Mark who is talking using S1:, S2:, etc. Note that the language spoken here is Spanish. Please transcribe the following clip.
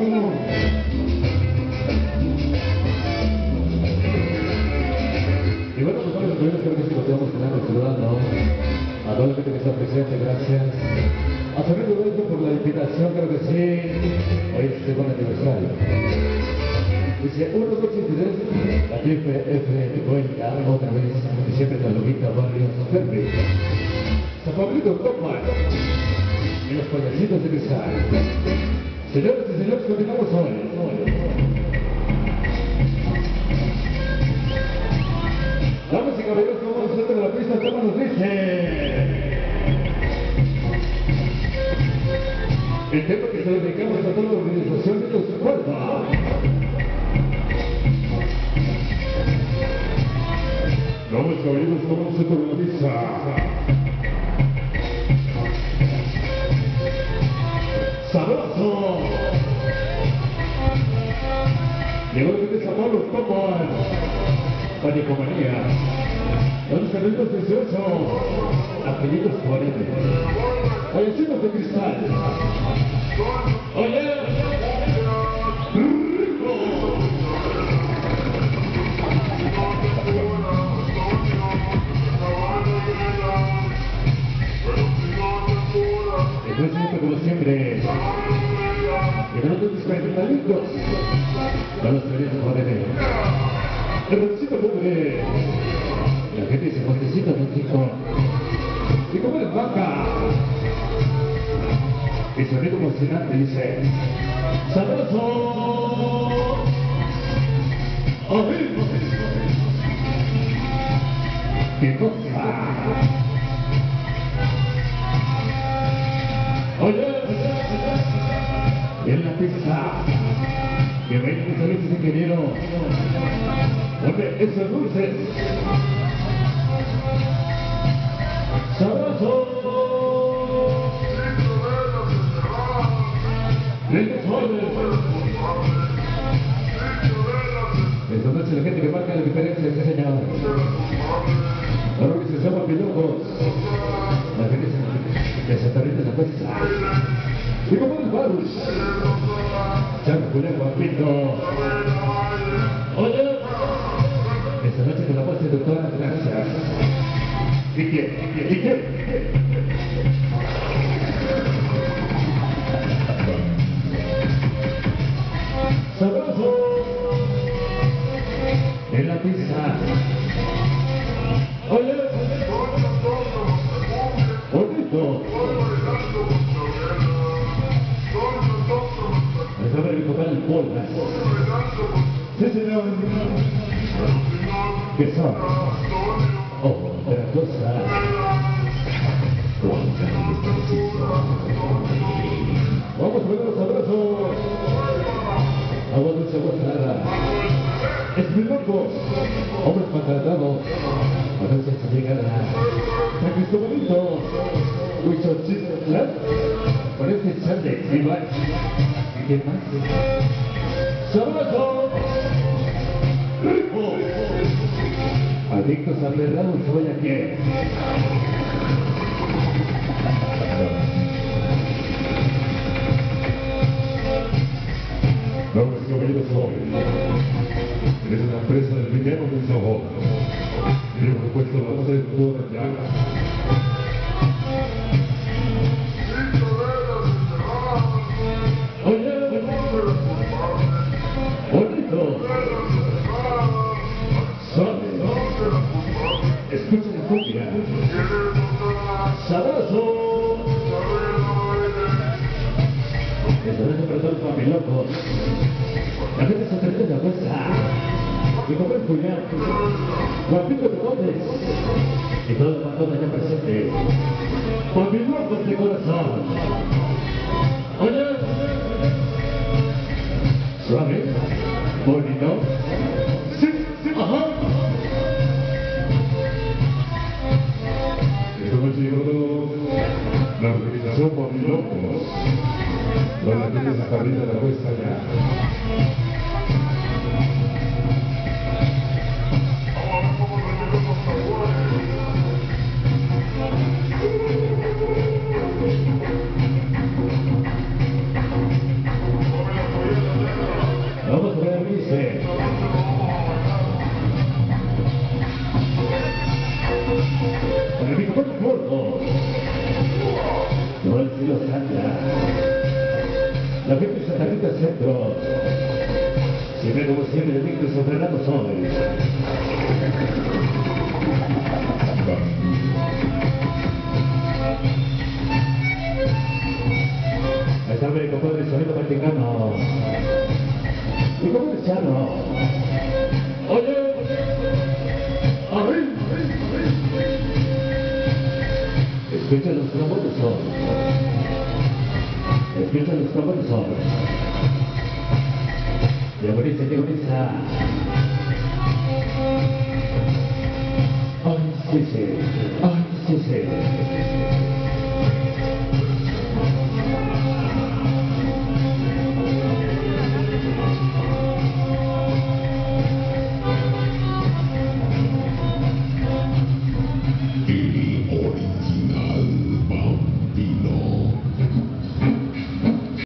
S1: Y bueno, pues vamos a ver, creo que sí lo tenemos que dar saludando a toda la gente que está presente, gracias. A Fernando Roberto por la invitación, creo que sí. Hoy es el buen aniversario. Dice, 1, 2, 3, la TFF cuenta otra vez, y siempre la lobita barrio Fermi. San Pablito Copa y los payasitos de cristal. Señoras y señores, continuamos hoy. Damas y caballeros, como nos de la pista, ¿cómo nos dice? El tema que se dedicamos a toda la organización de los cuerpos. Damas y caballeros, como nos de la pista. ¡Sabroso! Llegó desde San Pablo, como Panicomanía, los carritos 18, apellidos 40, payasitos de cristal. ¡Oye! ¡Rico! Después siempre como siempre, que no te discretalitos, no los querías joder. El recito pobre, la gente dice, Montecito, México, y como eres vaca, y sonido emocionante dice, ¡sabroso! ¡Oye! ¡Qué cosa! ¡Oye! En la pista, que ven que sabes ese ingeniero. Porque esos dulces sabroso esta noche la gente que marca la diferencia es señor. Ahora que se llama pilocos, la gente se aterriza la pesta y como el barus Chango Julián Guapito. Oye, esta noche te la pase, doctora, gracias. ¿Y qué? Sabroso en la pizza. Oye, bonito. Me sabe recoger el polvo. Sí, señor. ¿Qué son? Otra cosa. Vamos a ver los abrazos. Agua dulce, agua salada. Es muy loco. Hombres maltratados. A veces se llega a San Cristobalito. Huichochitla. Parece Chande, Iván. ¿Y qué más? ¡Sabroso! ¡Rico! Adictos aferrados, soy aquí. Damas y caballeros jóvenes, eres una empresa del dinero de sabor. Y por supuesto la voz de toda la llaga. Oye, bonito. Escucha la cumbia. Sabroso. Esta vez para todos los papilocos. La gente se acerca de la bolsa. Y como el Julián, Guapito de Gómez. Y todos los matones allá presentes. Papilocos de corazón. Oye. Suave. Bonito. Sí, ajá. La organización Papilocos, donde tienes la carrera de la puesta ya. estilo Santa. La gente de Santa Rita Centro. Siempre como siempre, el micro Fernando Soy. Ahí está mi compadre Sonido Vaticano. Mi compadre Chano. Oye, arriba. Escucha los trombones son. Escucha los trombones son. Diaboliza, diaboliza. Ay, sí, sí. Ay, sí, sí.